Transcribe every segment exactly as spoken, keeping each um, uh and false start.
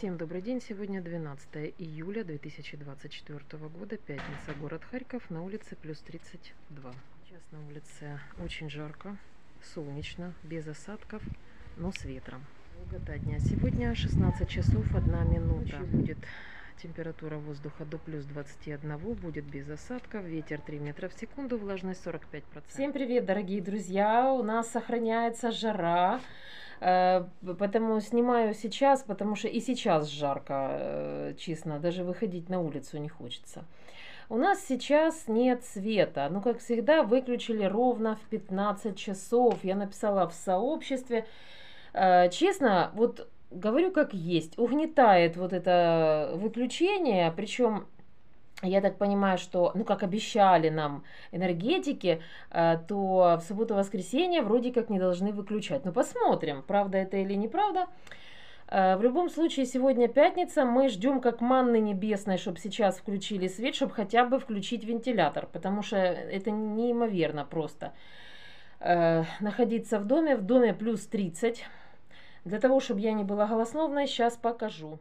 Всем добрый день. Сегодня двенадцатое июля две тысячи двадцать четвёртого года, пятница, город Харьков, на улице плюс тридцать два. Сейчас на улице очень жарко, солнечно, без осадков, но с ветром. Долгота дня сегодня шестнадцать часов одна минута. Ночью будет температура воздуха до плюс двадцати одного, будет без осадков, ветер три метра в секунду, влажность сорок пять процентов. Всем привет, дорогие друзья! У нас сохраняется жара, поэтому снимаю сейчас, потому что и сейчас жарко, честно, даже выходить на улицу не хочется. У нас сейчас нет света, ну, как всегда, выключили ровно в пятнадцать часов. Я написала в сообществе. Честно, вот говорю как есть, угнетает вот это выключение, причем я так понимаю, что, ну, как обещали нам энергетики, то в субботу-воскресенье вроде как не должны выключать. Ну, посмотрим, правда это или неправда. В любом случае, сегодня пятница, мы ждем как манны небесной, чтобы сейчас включили свет, чтобы хотя бы включить вентилятор, потому что это неимоверно просто. Находиться в доме, в доме плюс тридцать. Для того, чтобы я не была голословной, сейчас покажу.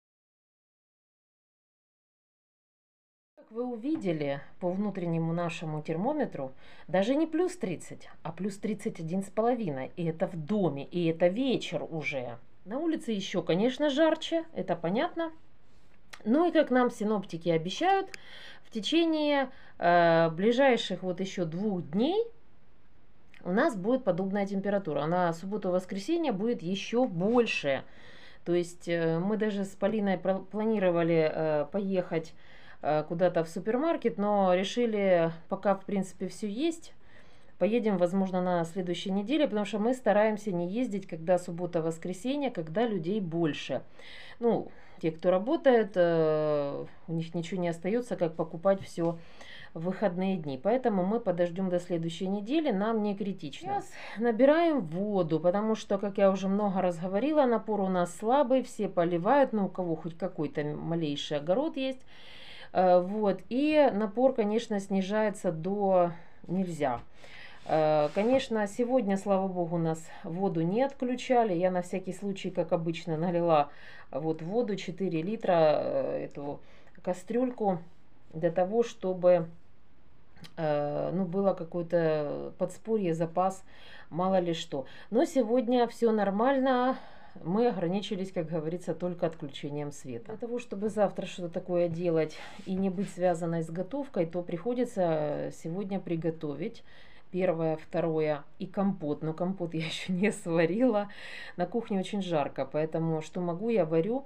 Как вы увидели по внутреннему нашему термометру, даже не плюс тридцать, а плюс тридцать один с половиной. И это в доме, и это вечер уже. На улице еще, конечно, жарче, это понятно. Ну и как нам синоптики обещают, в течение э, ближайших вот еще двух дней у нас будет подобная температура. На субботу-воскресенье будет еще больше. То есть э, мы даже с Полиной планировали э, поехать куда-то в супермаркет, но решили, пока в принципе все есть, поедем, возможно, на следующей неделе, потому что мы стараемся не ездить, когда суббота-воскресенье, когда людей больше. Ну, те, кто работает, у них ничего не остается, как покупать все в выходные дни. Поэтому мы подождем до следующей недели, нам не критично. Сейчас набираем воду, потому что, как я уже много раз говорила, напор у нас слабый, все поливают, ну, у кого хоть какой-то малейший огород есть. Вот, и напор, конечно, снижается до нельзя. Конечно, сегодня, слава богу, у нас воду не отключали. Я на всякий случай, как обычно, налила вот воду четыре литра, эту кастрюльку, для того, чтобы ну, было какое-то подспорье, запас, мало ли что. Но сегодня все нормально. Мы ограничились, как говорится, только отключением света. Для того, чтобы завтра что-то такое делать и не быть связанной с готовкой, то приходится сегодня приготовить первое, второе и компот. Но компот я еще не сварила. На кухне очень жарко, поэтому что могу, я варю.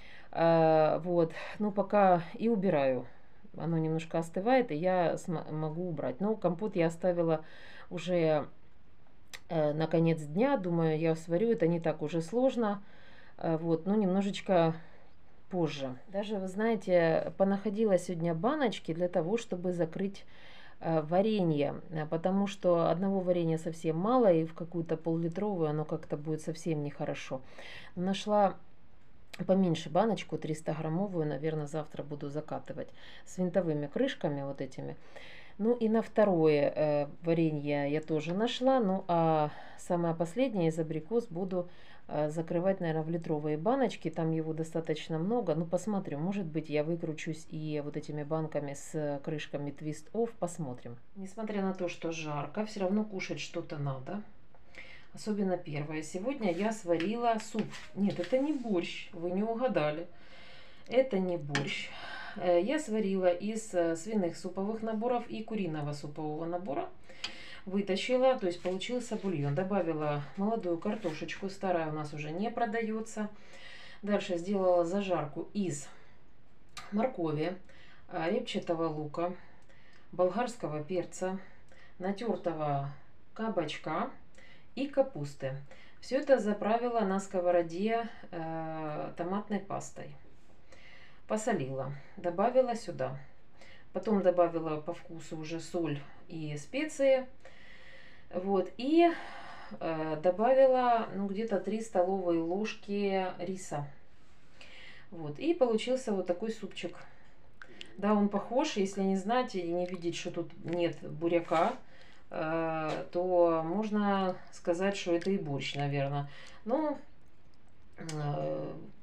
Вот. Ну, пока и убираю. Оно немножко остывает, и я могу убрать. Но компот я оставила уже на конец дня, думаю, я сварю, это не так уже сложно, вот, ну, немножечко позже. Даже, вы знаете, понаходила сегодня баночки для того, чтобы закрыть варенье, потому что одного варенья совсем мало, и в какую-то пол-литровую оно как-то будет совсем нехорошо. Нашла поменьше баночку, триста граммовую, наверное, завтра буду закатывать, с винтовыми крышками вот этими. Ну и на второе э, варенье я тоже нашла. Ну а самое последнее из абрикос буду э, закрывать, наверное, в литровые баночки. Там его достаточно много. Ну посмотрим, может быть, я выкручусь и вот этими банками с крышками Twist Off. Посмотрим. Несмотря на то, что жарко, все равно кушать что-то надо. Особенно первое. Сегодня я сварила суп. Нет, это не борщ, вы не угадали. Это не борщ. Я сварила из свиных суповых наборов и куриного супового набора. Вытащила, то есть получился бульон. Добавила молодую картошечку, старая у нас уже не продается. Дальше сделала зажарку из моркови, репчатого лука, болгарского перца, натертого кабачка и капусты. Все это заправила на сковороде э, томатной пастой. Посолила, добавила сюда. Потом добавила по вкусу уже соль и специи. Вот, и э, добавила, ну, где-то три столовые ложки риса. Вот, и получился вот такой супчик. Да, он похож, если не знать и не видеть, что тут нет буряка, э, то можно сказать, что это и борщ, наверное. Ну,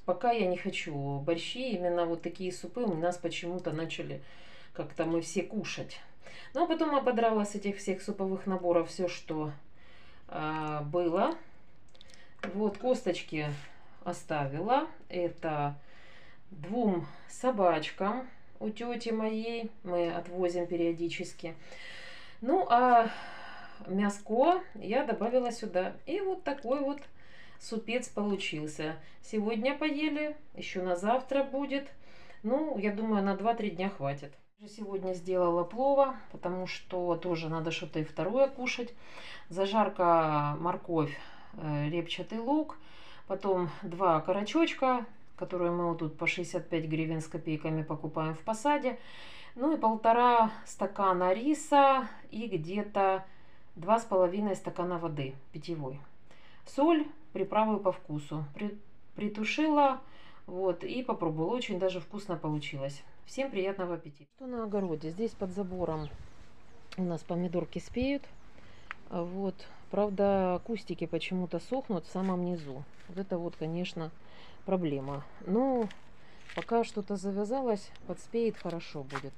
пока я не хочу борщи. Именно вот такие супы у нас почему-то начали как-то мы все кушать. Ну, а потом я подрала с этих всех суповых наборов все, что э, было. Вот, косточки оставила. Это двум собачкам у тети моей. Мы отвозим периодически. Ну, а мяско я добавила сюда. И вот такой вот супец получился. Сегодня поели, еще на завтра будет. Ну, я думаю, на два-три дня хватит. Сегодня сделала плова, потому что тоже надо что-то и второе кушать. Зажарка, морковь, репчатый лук. Потом два карачочка, которые мы вот тут по шестьдесят пять гривен с копейками покупаем в посаде. Ну и полтора стакана риса и где-то два с половиной стакана воды питьевой. Соль, приправы по вкусу. При, притушила вот, и попробовала. Очень даже вкусно получилось. Всем приятного аппетита. Что на огороде? Здесь под забором у нас помидорки спеют. Вот. Правда, кустики почему-то сохнут в самом низу. Вот это вот, конечно, проблема. Но пока что-то завязалось, подспеет, хорошо будет.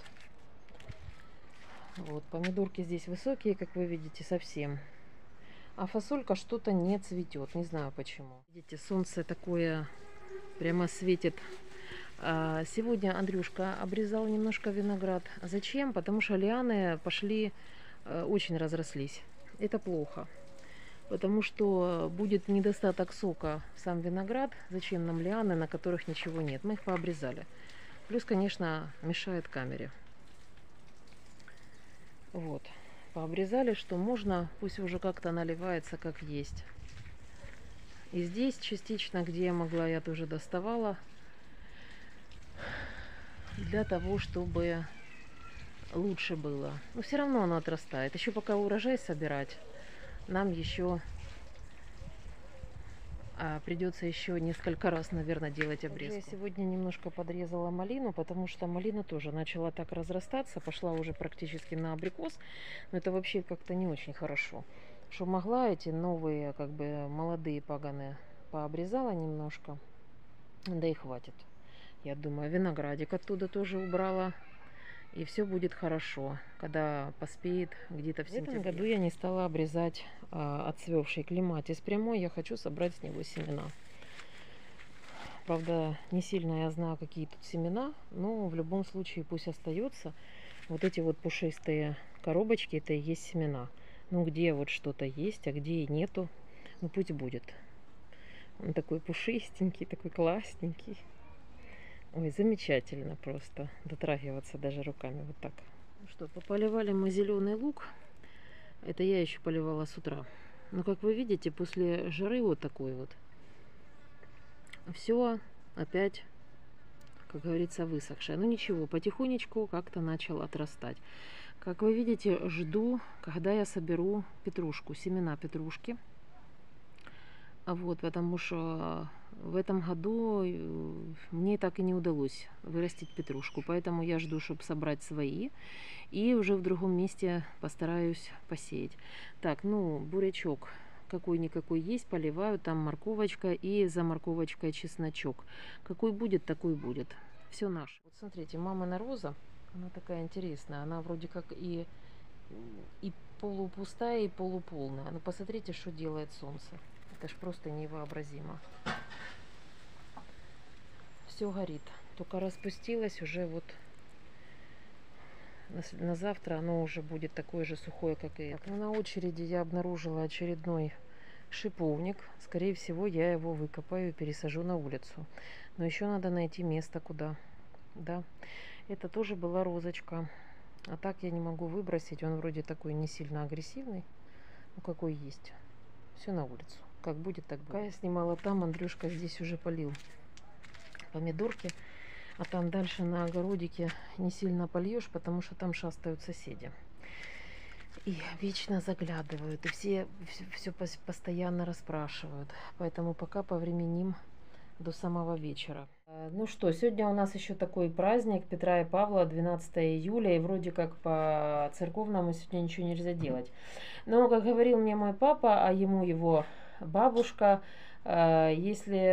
Вот, помидорки здесь высокие, как вы видите, совсем. А фасолька что-то не цветет. Не знаю почему. Видите, солнце такое прямо светит. Сегодня Андрюшка обрезал немножко виноград. Зачем? Потому что лианы пошли, очень разрослись. Это плохо. Потому что будет недостаток сока в сам виноград. Зачем нам лианы, на которых ничего нет? Мы их пообрезали. Плюс, конечно, мешает камере. Вот. Пообрезали, что можно, пусть уже как-то наливается, как есть. И здесь частично, где я могла, я тоже доставала. Для того, чтобы лучше было. Но все равно оно отрастает. Еще пока урожай собирать, нам еще а, придется еще несколько раз, наверное, делать обрезку. Я сегодня немножко подрезала малину, потому что малина тоже начала так разрастаться, пошла уже практически на абрикос. Но это вообще как-то не очень хорошо. Что могла, эти новые, как бы молодые паганы пообрезала немножко, да и хватит. Я думаю, виноградик оттуда тоже убрала. И все будет хорошо, когда поспеет где-то в сентябре. В этом году я не стала обрезать а, отцвевший клематис прямой. Я хочу собрать с него семена. Правда, не сильно я знаю, какие тут семена. Но в любом случае пусть остается. Вот эти вот пушистые коробочки, это и есть семена. Ну, где вот что-то есть, а где и нету, ну пусть будет. Он такой пушистенький, такой классненький. Ой, замечательно просто дотрагиваться даже руками вот так. Ну что, пополивали мы зеленый лук. Это я еще поливала с утра. Но как вы видите, после жары вот такой вот, все опять, как говорится, высохшее. Ну ничего, потихонечку как-то начал отрастать. Как вы видите, жду, когда я соберу петрушку, семена петрушки. Вот, потому что в этом году мне так и не удалось вырастить петрушку. Поэтому я жду, чтобы собрать свои. И уже в другом месте постараюсь посеять. Так, ну, бурячок какой-никакой есть. Поливаю. Там морковочка и за морковочкой чесночок. Какой будет, такой будет. Все наше. Вот смотрите, мамина роза, она такая интересная. Она вроде как и, и полупустая, и полуполная. Но посмотрите, что делает солнце. Это ж просто невообразимо. Все горит. Только распустилось уже вот на, на завтра оно уже будет такое же сухое, как и это. На очереди я обнаружила очередной шиповник. Скорее всего, я его выкопаю и пересажу на улицу. Но еще надо найти место, куда. Да. Это тоже была розочка. А так я не могу выбросить. Он вроде такой не сильно агрессивный. Ну, какой есть. Все на улицу. Как будет, так будет. Пока я снимала там, Андрюшка здесь уже полил помидорки. А там дальше на огородике не сильно польешь, потому что там шастают соседи. И вечно заглядывают. И все, все, все постоянно расспрашивают. Поэтому пока повременим до самого вечера. Ну что, сегодня у нас еще такой праздник Петра и Павла, двенадцатое июля. И вроде как по церковному сегодня ничего нельзя делать. Но, как говорил мне мой папа, а ему его бабушка, если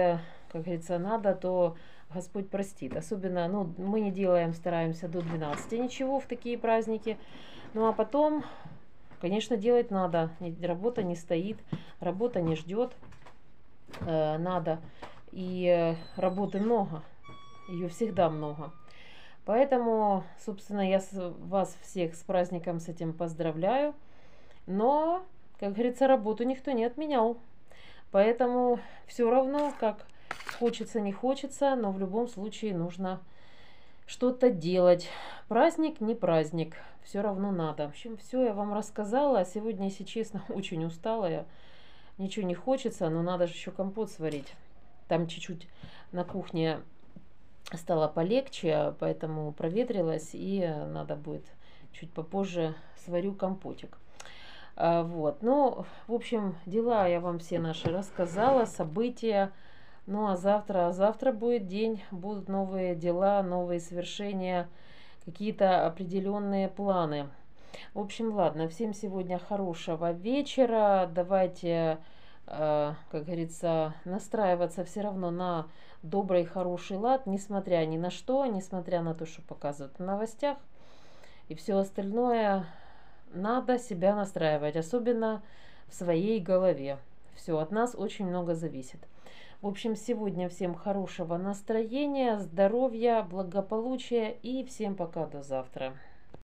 как говорится, надо, то Господь простит. Особенно, ну, мы не делаем, стараемся до двенадцати ничего в такие праздники. Ну, а потом, конечно, делать надо. Работа не стоит, работа не ждет. Э, надо. И э, работы много. Ее всегда много. Поэтому, собственно, я вас всех с праздником с этим поздравляю. Но, как говорится, работу никто не отменял. Поэтому все равно, как хочется, не хочется, но в любом случае нужно что-то делать. Праздник, не праздник, все равно надо. В общем, все я вам рассказала. Сегодня, если честно, очень устала я. Ничего не хочется, но надо же еще компот сварить. Там чуть-чуть на кухне стало полегче, поэтому проветрилась, и надо будет чуть попозже сварю компотик. А, вот, ну, в общем, дела я вам все наши рассказала, события. Ну, а завтра, а завтра будет день, будут новые дела, новые свершения, какие-то определенные планы. В общем, ладно, всем сегодня хорошего вечера. Давайте, э, как говорится, настраиваться все равно на добрый, хороший лад, несмотря ни на что, несмотря на то, что показывают в новостях. И все остальное, надо себя настраивать, особенно в своей голове. Все, от нас очень много зависит. В общем, сегодня всем хорошего настроения, здоровья, благополучия и всем пока до завтра.